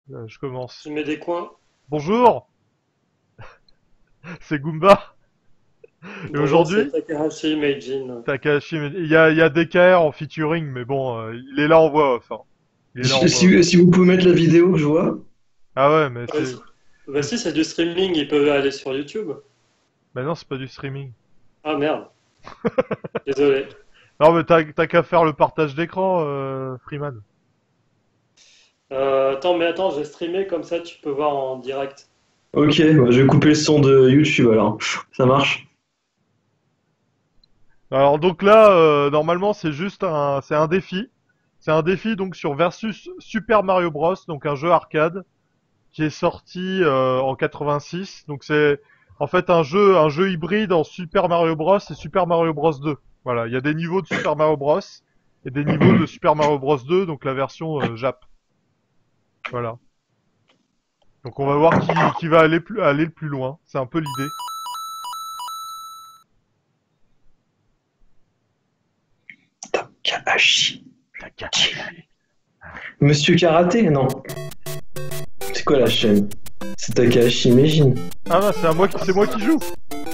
Je commence. Tu mets des coins. Bonjour, c'est Goomba. Et Bonjour, aujourd'hui, c'est Takahashi Meijin. Takahashi, il y a DKR en featuring, mais bon, il est là en voix off. Hein. Il est là en voix off. Si vous pouvez mettre la vidéo que je vois. Ah ouais, mais Ouais, c'est... bah si, c'est du streaming, ils peuvent aller sur YouTube. Bah non, c'est pas du streaming. Ah merde. Désolé. Non, mais t'as qu'à faire le partage d'écran, Freeman. Attends, j'ai streamé comme ça, tu peux voir en direct. Ok, bah, je vais couper le son de YouTube alors. Ça marche. Alors donc là, normalement, c'est un défi. C'est un défi donc sur Versus Super Mario Bros, donc un jeu arcade qui est sorti en 86. Donc c'est en fait un jeu hybride en Super Mario Bros et Super Mario Bros 2. Voilà, il y a des niveaux de Super Mario Bros et des niveaux de Super Mario Bros 2, donc la version Jap. Voilà. Donc on va voir qui va aller le plus loin. C'est un peu l'idée. Takahashi. Monsieur Karaté, non. C'est quoi la chaîne? C'est Takahashi Meijin. Ah bah, c'est moi qui joue.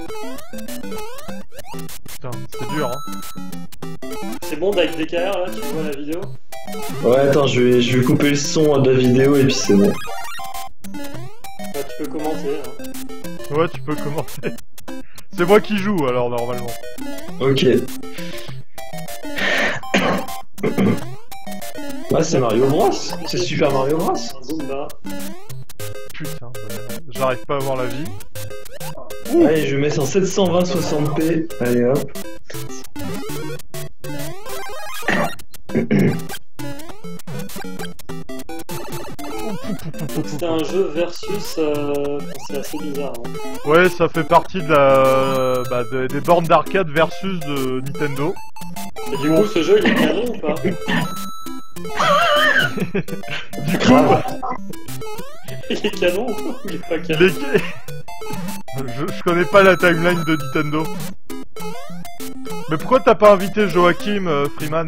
Putain, c'est dur, hein. C'est bon avec DKR là, tu vois la vidéo? Ouais, attends, je vais couper le son de la vidéo et puis c'est bon. Bah, tu peux commenter. Hein. Ouais, tu peux commencer. C'est moi qui joue alors normalement. Ok. Ah, c'est Mario Bros. C'est Super Mario Bros. Zumba. Putain, j'arrive pas à voir la vie. Allez, je mets en 720 60p. Allez hop. Donc c'est un jeu versus. C'est assez bizarre. Hein. Ouais, ça fait partie des bornes d'arcade versus de Nintendo. Et du coup, ce jeu il est canon ou pas? Du coup, Il est canon ou il est pas canon? les... je connais pas la timeline de Nintendo. Mais pourquoi t'as pas invité Joachim Freeman?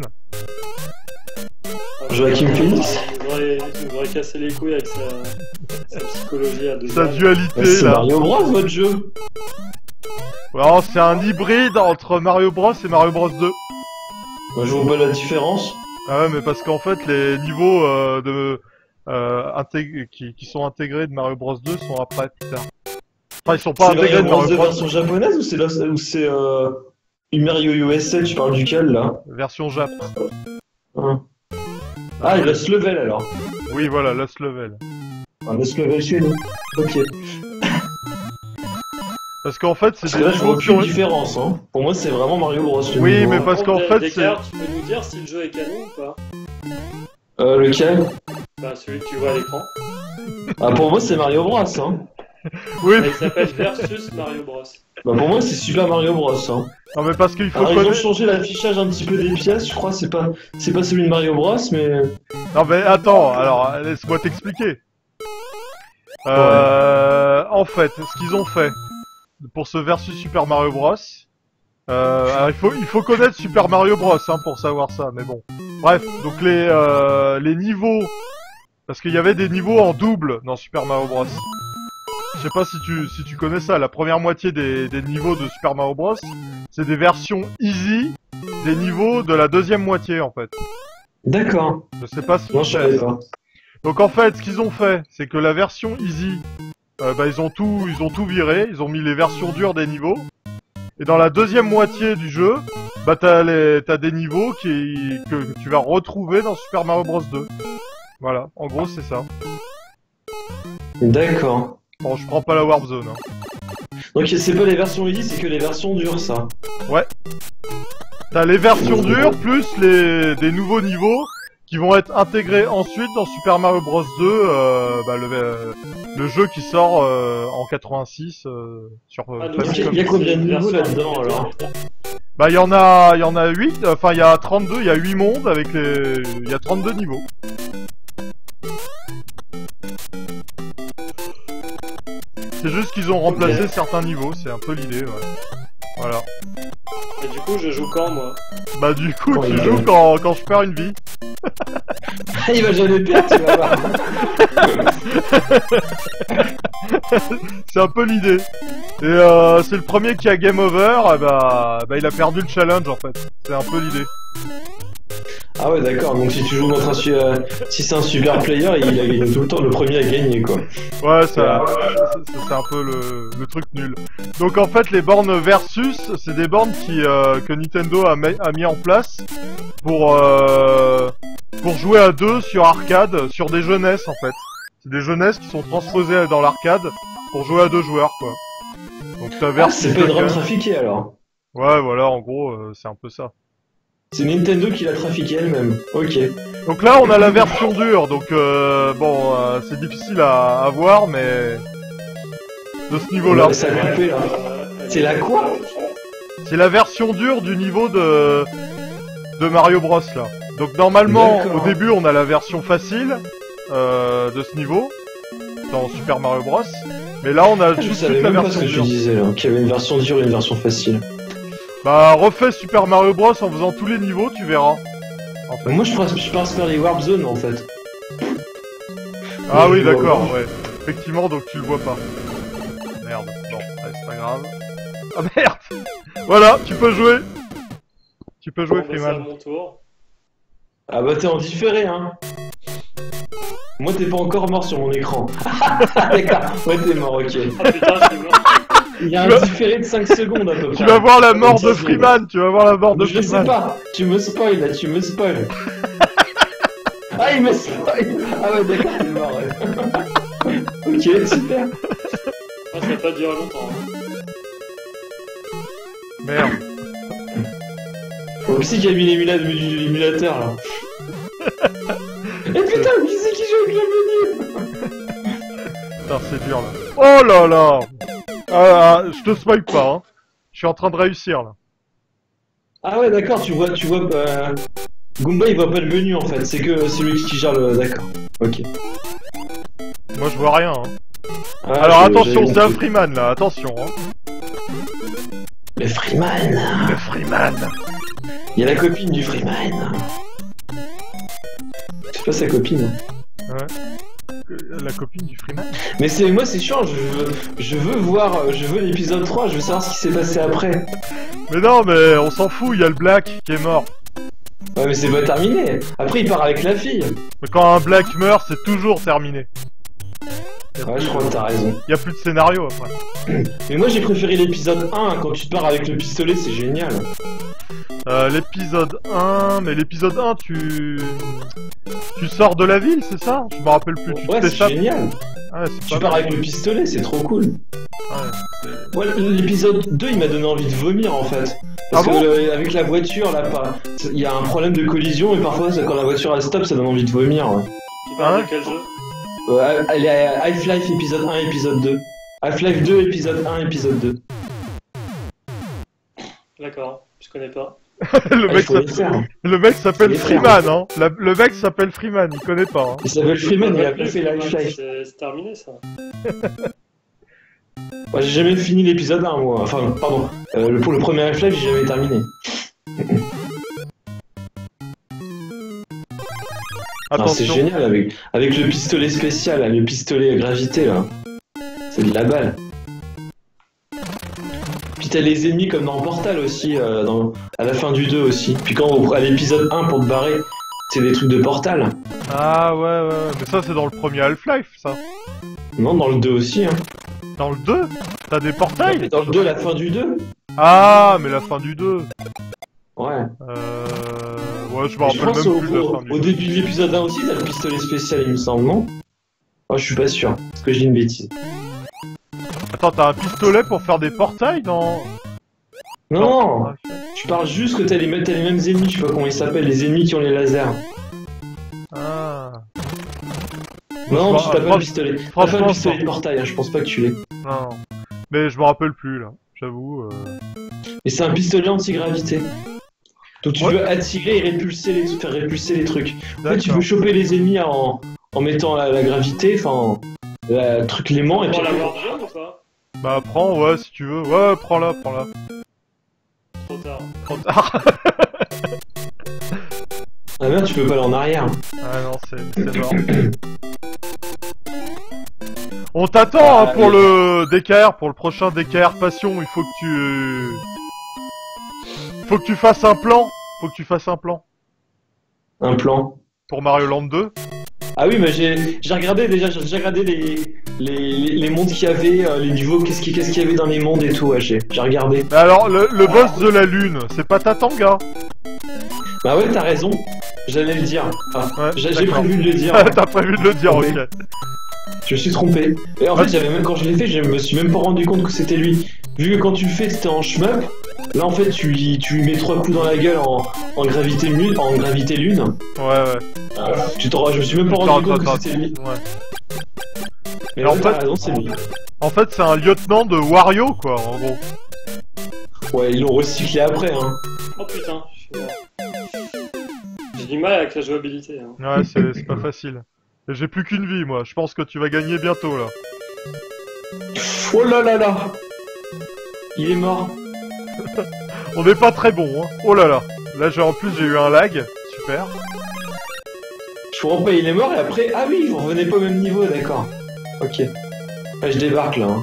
Joachim Phoenix. Il nous aurait cassé les couilles avec sa psychologie à deux Sa balles. dualité C'est là. Mario Bros votre jeu. Alors c'est un hybride entre Mario Bros et Mario Bros 2. Moi je vois pas la différence. Ah ouais, mais parce qu'en fait les niveaux qui sont intégrés de Mario Bros 2 sont après plus tard. Enfin ils sont pas C'est intégrés Mario de Bros Mario 2 Bros version japonaise ou c'est une Mario USA, tu parles duquel là? version Jap. Hein. Ah, il reste level alors. Oui voilà, Lost Level. Ah, reste level chez nous. Ok. Parce qu'en fait c'est Parce que des là je niveaux vois qui ont... aucune différence. Hein. Pour moi c'est vraiment Mario Bros. Le Oui, niveau. mais parce qu'en fait, DKR, tu peux nous dire si le jeu est canon ou pas? Lequel? Bah, celui que tu vois à l'écran. Ah, pour moi c'est Mario Bros. Hein. Oui, Il s'appelle Versus Mario Bros. Bah, pour moi c'est Super Mario Bros. Hein. non mais parce qu'il faut Alors, ils ont connaître... changé l'affichage un petit peu des pièces, je crois, c'est pas celui de Mario Bros, mais... Non mais attends, alors laisse-moi t'expliquer. En fait, ce qu'ils ont fait pour ce versus Super Mario Bros, alors il faut connaître Super Mario Bros hein, pour savoir ça, mais bon. Bref, donc les niveaux, parce qu'il y avait des niveaux en double dans Super Mario Bros. Je sais pas si tu connais ça. La première moitié des niveaux de Super Mario Bros, c'est des versions easy des niveaux de la deuxième moitié en fait. D'accord. Je sais pas si Non, tu je sais savais ça. pas. Donc en fait, ce qu'ils ont fait, c'est que la version easy, ils ont tout viré, ils ont mis les versions dures des niveaux. Et dans la deuxième moitié du jeu, t'as des niveaux que tu vas retrouver dans Super Mario Bros 2. Voilà, en gros c'est ça. D'accord. Bon, je prends pas la Warp Zone. Hein. Donc c'est pas les versions easy, c'est que les versions dures, ça. Ouais. T'as les versions dures plus des nouveaux niveaux qui vont être intégrés ensuite dans Super Mario Bros 2, le jeu qui sort en 86 sur Ah, donc, Famicom. Il y a combien de niveaux là-dedans, alors? Bah il y en a 8, enfin il y a 32, il y a 8 mondes avec il y a 32 niveaux. C'est juste qu'ils ont remplacé certains niveaux, c'est un peu l'idée, ouais. Voilà. Et du coup, je joue quand moi? Bah du coup Quand tu il joues gagne. quand je perds une vie. Il va jamais perdre, tu vas voir. C'est un peu l'idée. Et c'est le premier qui a game over, et bah il a perdu le challenge en fait. C'est un peu l'idée. Ah ouais, d'accord, donc si tu joues contre si c'est un super player, il a gagné tout le temps, le premier a gagné quoi. Ouais, c'est un peu le truc nul. Donc en fait, les bornes versus, c'est des bornes que Nintendo a mis en place pour jouer à deux sur arcade, sur des jeunesses en fait. C'est des jeunesses qui sont transposées dans l'arcade pour jouer à deux joueurs quoi. Donc ça verse. C'est pas une ROM trafiquée alors. Ouais, voilà, en gros, c'est un peu ça. C'est Nintendo qui l'a trafiqué elle-même. Ok. Donc là, on a la version dure, donc bon, c'est difficile à voir, mais de ce niveau-là. Ça a coupé là. C'est la quoi? C'est la version dure du niveau de Mario Bros là. Donc normalement, au début, on a la version facile de ce niveau dans Super Mario Bros. Mais là, on a juste la version dure. Je disais là, qu'il y avait une version dure et une version facile. Bah, refais Super Mario Bros en faisant tous les niveaux, tu verras. En fait. Moi, je passe par les Warp Zones en fait. Ah oui, d'accord, ouais. Effectivement, donc tu le vois pas. Merde. Bon, ouais, c'est pas grave. Ah merde. Voilà, tu peux jouer. Tu peux jouer, Freeman. C'est à mon tour. Ah bah t'es en différé, hein. Moi, t'es pas encore mort sur mon écran. D'accord, ouais, t'es mort, ok. Ah putain, je suis mort. Il y a un différé de 5 secondes à peu près. Tu vas voir la mort de Freeman, tu vas voir la mort de Je Freeman. sais pas, tu me spoil là, tu me spoil. Ah, il me spoil. Ah ouais, d'accord, t'es mort, ouais. Ok, super. Ah, ça va pas durer longtemps. Hein. Merde. Qui c'est qui a mis l'émulateur là? Et putain, qui c'est qui joue avec le menu? Putain, c'est dur là. Oh là là. Je te spoil pas, hein. Je suis en train de réussir là. Ah ouais, d'accord, tu vois, Goomba il voit pas le menu en fait, c'est que celui qui gère le. D'accord, ok. Moi je vois rien, hein. Ah, alors attention, c'est un Freeman là, attention, hein. Le Freeman. Le Freeman. Il y a la copine du Freeman. C'est pas sa copine. Ouais. La copine du Freeman. Mais c'est moi c'est sûr, je veux l'épisode 3, je veux savoir ce qui s'est passé après. Mais non, mais on s'en fout, il y a le Black qui est mort. Ouais mais c'est pas terminé. Après il part avec la fille. Mais quand un Black meurt, c'est toujours terminé. Ouais, je crois que t'as raison. Il y a plus de scénario après. Mais moi j'ai préféré l'épisode 1, quand tu te pars avec le pistolet, c'est génial. L'épisode 1, mais l'épisode 1, tu sors de la ville, c'est ça? Je me rappelle plus, tu ouais, c'est génial. Ouais, tu pars avec le pistolet, c'est trop cool. Ouais, l'épisode 2, il m'a donné envie de vomir en fait. Parce que avec la voiture, là, il y a un problème de collision et parfois quand la voiture elle stop, ça donne envie de vomir. Ouais. Tu parles de quel jeu? Half-Life épisode 1, épisode 2. Half-Life 2, épisode 1, épisode 2. D'accord, je connais pas. le mec s'appelle Freeman, hein. Le mec s'appelle Freeman, il connaît pas. Hein. Il s'appelle Freeman, il a pas fait Half-Life. C'est terminé ça. Ouais, j'ai jamais fini l'épisode 1, moi. Enfin, pardon. Pour le premier Half-Life, j'ai jamais terminé. C'est génial avec le pistolet spécial, là, le pistolet à gravité là. C'est de la balle. Puis t'as les ennemis comme dans Portal aussi, à la fin du 2 aussi. Puis quand à l'épisode 1 pour te barrer, c'est des trucs de Portal. Ah ouais, mais ça c'est dans le premier Half-Life ça. Non, dans le 2 aussi. Hein. Dans le 2? T'as des portails? Dans le 2, la fin du 2. Ah, mais la fin du 2. Ouais. Ouais, je me rappelle même plus de la fin du 2. Au début de l'épisode 1 aussi, t'as le pistolet spécial, il me semble, non? Oh, je suis pas sûr, parce que je dis une bêtise. Attends, t'as un pistolet pour faire des portails dans... Non, tu parles juste que t'as les mêmes ennemis, je sais pas comment ils s'appellent, les ennemis qui ont les lasers. Ah. Non, tu t'as pas le pistolet. T'as pas le pistolet de non. portail, hein, je pense pas que tu l'aies. Non. Mais je me rappelle plus, là, j'avoue. Et c'est un pistolet anti-gravité. Donc tu peux attirer et faire répulser les trucs. En fait, tu peux choper les ennemis en mettant la gravité, enfin, le truc l'aimant et puis... la Warp Zone ou pas? Bah prends, ouais, si tu veux. Ouais, prends-la. Trop tard. Trop tard. Ah merde, tu peux pas aller en arrière. Ah non, c'est mort. On t'attend hein, pour le DKR, pour le prochain DKR Passion. Il faut que tu fasses un plan. Faut que tu fasses un plan. Un plan. Pour Mario Land 2. Ah oui, mais j'ai regardé déjà, j'ai regardé les mondes qu'il y avait, les niveaux, qu'est-ce qu'il y avait dans les mondes et tout, ouais, j'ai regardé. Mais alors, le boss de la lune, c'est pas Tatanga? Bah ouais, t'as raison, j'allais le dire. Ah, Ouais, j'ai prévu de le dire. T'as prévu de le dire, ok. Je me suis trompé. Et en fait, même quand je l'ai fait, je me suis même pas rendu compte que c'était lui. Vu que quand tu le fais, c'était en shmup. Là, en fait, tu lui mets 3 coups dans la gueule en gravité lune. Ouais. Je me suis même pas rendu compte que c'était lui. Ouais. Mais en fait, raison, c'est lui. En fait, c'est un lieutenant de Wario, quoi, en gros. Ouais, ils l'ont recyclé après, hein. Oh putain, je suis mort. J'ai du mal avec la jouabilité. Hein. Ouais, c'est pas facile. Et j'ai plus qu'une vie, moi. Je pense que tu vas gagner bientôt, là. Oh là là là. Il est mort. On n'est pas très bon, hein. Oh là là. Là, en plus, j'ai eu un lag. Super. Je comprends pas, il est mort et après... Ah oui, vous revenez pas au même niveau, d'accord. Ok. Ah, je débarque, là. Hein.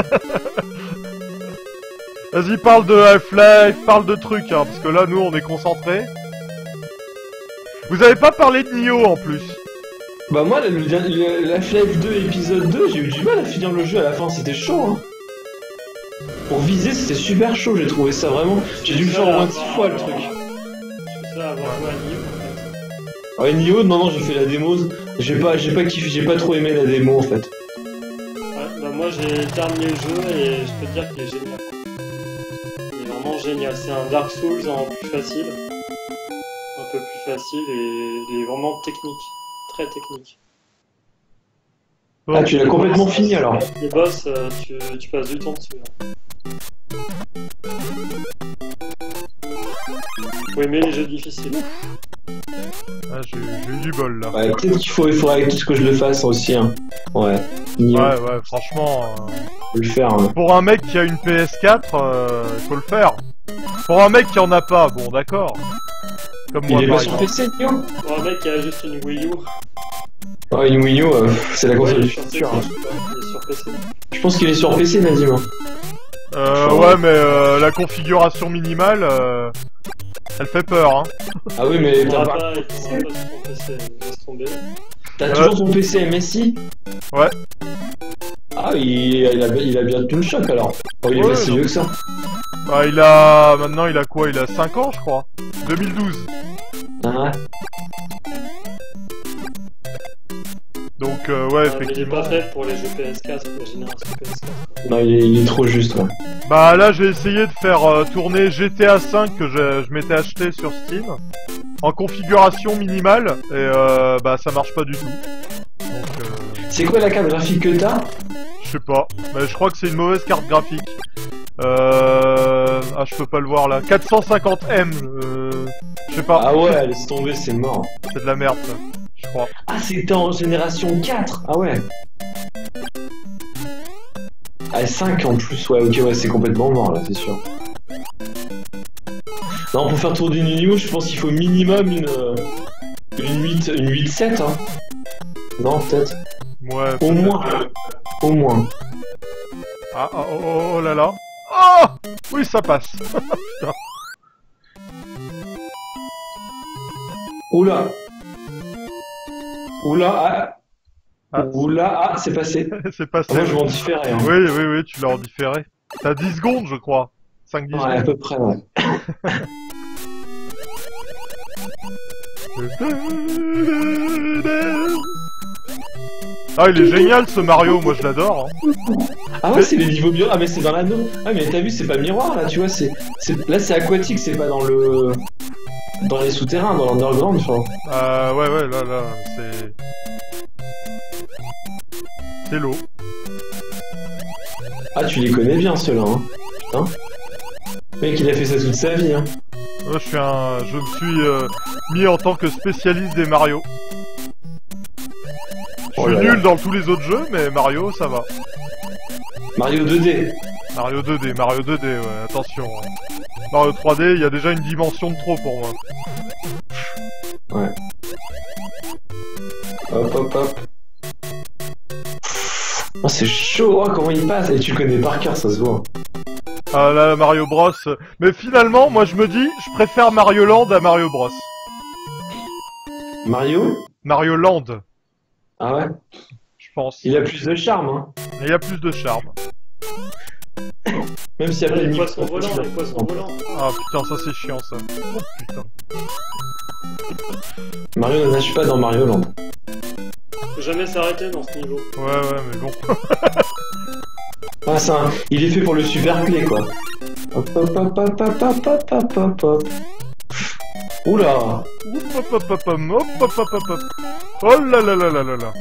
Vas-y, parle de Half-Life, parle de trucs, hein, parce que là, nous, on est concentrés. Vous avez pas parlé de Nioh, en plus. Bah moi, la Half-Life 2 épisode 2, j'ai eu du mal à finir le jeu à la fin, c'était chaud, hein. Pour viser, c'était super chaud, j'ai trouvé ça vraiment... J'ai dû le faire au moins 10 fois, le truc. Je suis ça à avoir joué à Nioh, en fait. Ouais, Nioh, non, j'ai fait la démo, j'ai pas kiffé, j'ai pas trop aimé la démo, en fait. Ouais, bah moi, j'ai terminé le jeu et je peux te dire qu'il est génial. Il est vraiment génial, c'est un Dark Souls en plus facile. Un peu plus facile et il est vraiment technique. Très technique. Bon. Ah, tu l'as complètement fini, alors. Les boss, tu passes du temps dessus. Hein. Faut aimer les jeux difficiles. Ah, j'ai eu du bol, là. Ouais, peut-être qu'il faudrait tout ce que je le fasse aussi, hein. Ouais. Nioh, Ouais, franchement... faut le faire, hein. Pour un mec qui a une PS4, faut le faire. Pour un mec qui en a pas, bon, d'accord. Comme moi, Il est par pas sur exemple. PC, Nioh? Pour un mec qui a juste une Wii U. Ouais, une Wii U, c'est la console du sur futur. Hein. PC, il est sur PC. Je pense qu'il est sur PC, Nadim. Ouais, mais la configuration minimale, elle fait peur, hein. Ah oui, mais Il t'as pourra pas... pas sur ton PC, laisse tomber. T'as toujours ton PC MSI? Ouais. Ah, il a bien tenu le choc, alors. Oh, il est Ouais, pas si vieux que ça. Bah, maintenant, il a quoi? Il a 5 ans, je crois. 2012. Ah, Donc, ouais, Mais il est effectivement. pas fait pour les jeux PS4, la génération PS4. non, il est trop juste, ouais. Bah, là, j'ai essayé de faire tourner GTA 5 que je m'étais acheté sur Steam. En configuration minimale. Et, bah, ça marche pas du tout. Donc, C'est quoi la carte graphique que t'as? je sais pas. Mais je crois que c'est une mauvaise carte graphique. Ah, je peux pas le voir là. 450M. Je sais pas. Ah ouais, laisse tomber, c'est mort. C'est de la merde, ça. Je crois. Ah, c'était en génération 4. Ah ouais. Ah, 5 en plus, ouais, ok, ouais, c'est complètement mort, là, c'est sûr. Non, pour faire tourner une Nioh, je pense qu'il faut minimum une 8-7, hein. Non, peut-être. Ouais. Au moins. Au moins. Ah, oh là là. Oh oui, ça passe. Putain. Oula. Oula, Ah. Oula, ah, c'est passé. C'est passé. Moi, je vais en différer, hein. Oui, tu l'as en différé. T'as 10 secondes, je crois. 5-10 Ouais, à secondes. peu près, ouais. Ah, il est génial ce Mario, moi je l'adore. Hein. Ah ouais, c'est les niveaux miroirs. Ah mais c'est dans l'anneau. Ah mais t'as vu, c'est pas miroir là, tu vois, là c'est aquatique, c'est pas dans les souterrains, dans l'underground, enfin. Ouais, là, c'est l'eau. Ah, tu les connais bien ceux-là, hein. Putain. Le mec, il a fait ça toute sa vie, hein. Moi, je me suis mis en tant que spécialiste des Mario. Je suis nul dans tous les autres jeux, mais Mario, ça va. Mario 2D. Mario 2D, ouais, attention. Hein. Mario 3D, il y a déjà une dimension de trop pour moi. Ouais. Hop. Oh, c'est chaud, hein, comment il passe. Et tu connais par cœur, ça se voit. Ah là, Mario Bros. Mais finalement, moi je me dis, je préfère Mario Land à Mario Bros. Mario? Mario Land, Ah ouais? je pense. Il a plus de charme, hein. Il y a plus de charme. Même s'il y a pas de Les niveau. poissons volants, les poissons volants. Ah putain, ça c'est chiant ça. Oh putain. Mario ne nage pas dans Mario Land. Faut jamais s'arrêter dans ce niveau. Ouais, mais bon. Ah, il est fait pour le super play, quoi. Hop, hop, hop, hop, hop, hop, hop, hop, hop, hop. Oula! Hop hop hop hop hop hop hop hop hop. Oh là là là là là là.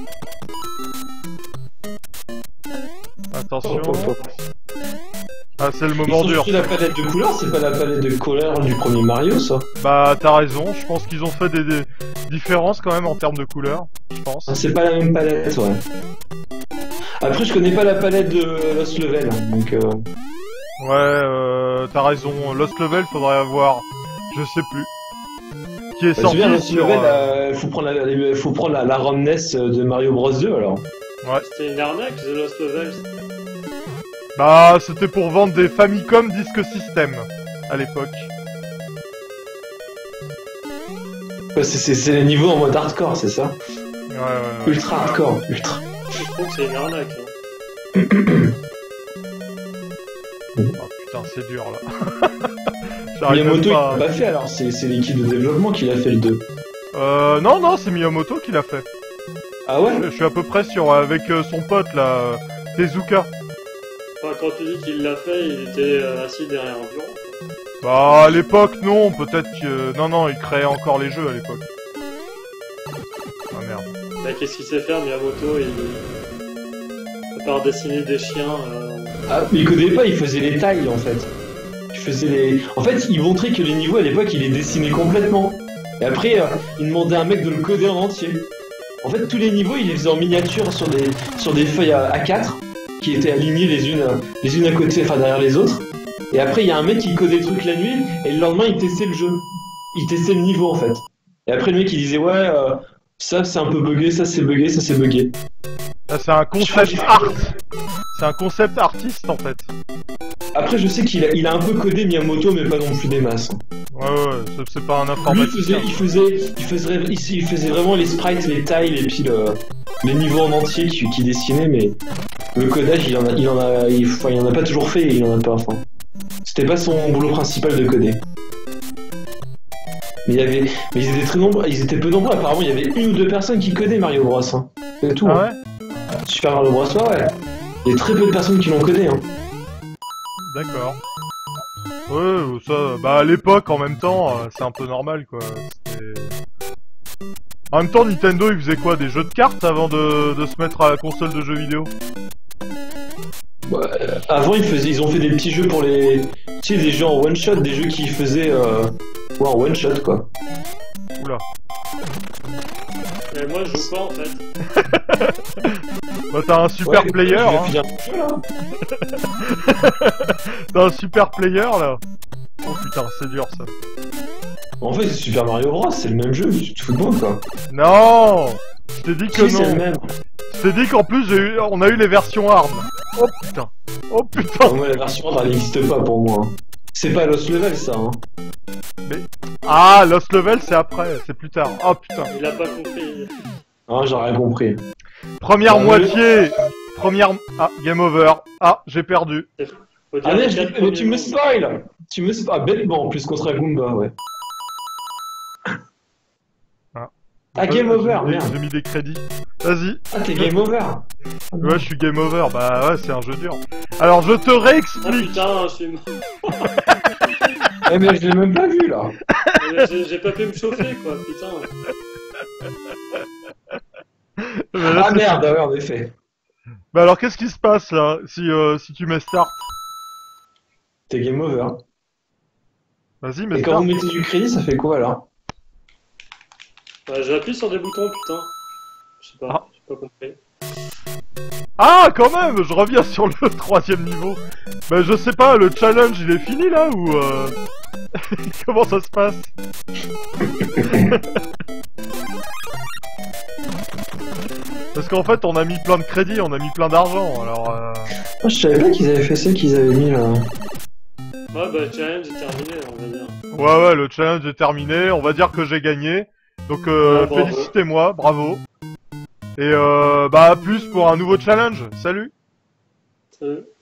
Attention. Hop, hop, hop. Ah, c'est le Ils moment ont dur. pris la palette de couleurs, c'est pas la palette de couleurs du premier Mario, ça? Bah, t'as raison, je pense qu'ils ont fait des différences quand même en termes de couleurs, je pense. Ah, c'est pas la même palette, ouais. Après, je connais pas la palette de Lost Level, donc Ouais, t'as raison, Lost Level, faudrait avoir, je sais plus. Qui est bah, sorti c'est bien, Lost sur... Level, faut prendre la ROM NES de Mario Bros 2, alors. Ouais. C'était une arnaque, The Lost Levels. Bah, c'était pour vendre des Famicom Disk System, à l'époque. Ouais, c'est les niveaux en mode hardcore, c'est ça? Ouais. Ultra hardcore, ultra. Je trouve que c'est une arnaque. Oh putain, c'est dur, là. J'arrive même Miyamoto, il pas... l'a pas fait, alors c'est l'équipe de développement qui l'a fait le 2. Non, c'est Miyamoto qui l'a fait. Ah ouais? Je suis à peu près sur avec son pote là, Tezuka. Enfin, quand tu dis qu'il l'a fait, il était assis derrière un bureau. Bah à l'époque non, peut-être que non, il créait encore les jeux à l'époque. Ah merde. Bah, qu'est-ce qu'il sait faire, Miyamoto? À part dessiner des chiens. Ah, mais il codait pas, il faisait les tailles en fait. En fait, il montrait que les niveaux à l'époque, il les dessinait complètement. Et après, il demandait à un mec de le coder en entier. En fait, tous les niveaux, il les faisait en miniature sur des feuilles A4 qui étaient alignées les unes à côté, enfin derrière les autres. Et après, il y a un mec qui codait le truc la nuit et le lendemain, il testait le jeu. Il testait le niveau en fait. Et après, le mec, il disait ouais, ça c'est un peu buggé, ça c'est buggé, ça c'est buggé. Là c'est un concept art. C'est un concept artiste en fait. Après, je sais qu'il a un peu codé Miyamoto, mais pas non plus des masses. Ouais, c'est pas un Lui, informaticien. il faisait vraiment les sprites, les tailles et puis les niveaux en entier qui dessinaient, mais le codage, il en a pas toujours fait et il en a pas, enfin. C'était pas son boulot principal de coder. Mais ils étaient très nombreux, ils étaient peu nombreux, apparemment, il y avait une ou deux personnes qui codaient Mario Bros, hein. C'est tout. Ah ouais? Super Mario Bros, ouais. Il y a très peu de personnes qui l'ont codé, hein. D'accord. Ouais, ça, bah à l'époque en même temps, c'est un peu normal quoi. En même temps, Nintendo, il faisait quoi? Des jeux de cartes avant de se mettre à la console de jeux vidéo? Avant, ils ont fait des petits jeux pour les... Tu sais, des jeux en one-shot, des jeux qui faisaient... Ouais, en one-shot, quoi. Oula. Mais moi, je joue pas en fait. Bah t'as un super player, hein. T'as un super player, là. Oh putain, c'est dur, ça. En fait, c'est Super Mario Bros, c'est le même jeu, tu te fous de moi, quoi. Non! Je t'ai dit que Si, c'est le non. même. Je t'ai dit qu'en plus, on a eu les versions ARM. Oh putain. Oh putain. Pour moi, la version elle n'existe pas pour moi. C'est pas Lost Level, ça, hein. Ah, Lost Level, c'est après, c'est plus tard. Oh putain. Il a pas compris. Ah, j'aurais compris. Première moitié. Ah, game over. Ah, j'ai perdu. Faut dire Ah, les mais, quatre mais tu me premiers spoil. Tu me spoil. Ah, bêtement, en plus, contre Goomba, ouais. Ah, game over, merde. J'ai mis des crédits. Vas-y. Ah, t'es game over. Ouais, je suis game over. Bah ouais, c'est un jeu dur. Alors, je te mots. Oh réexplique. putain, je suis mort. Eh, mais je l'ai même pas vu, là. J'ai pas pu me chauffer quoi, putain. Mais là, Ah, c'est- merde, ouais, en effet. Bah alors, qu'est-ce qui se passe là si tu mets start? T'es game over. Vas-y, mets Et quand start. vous mettez du crédit, ça fait quoi, alors? Bah, j'appuie sur des boutons, putain. Je sais pas, Ah. j'ai pas compris. Ah, quand même, je reviens sur le troisième niveau. Bah je sais pas, le challenge il est fini là ou comment ça se passe? Parce qu'en fait, on a mis plein de crédits, on a mis plein d'argent, alors... Je savais pas qu'ils avaient fait ça, qu'ils avaient mis là. Ouais, bah, le challenge est terminé, on va dire. Ouais, le challenge est terminé, on va dire que j'ai gagné. Donc, bravo. félicitez-moi, bravo. Et bah, à plus pour un nouveau challenge, salut. Salut.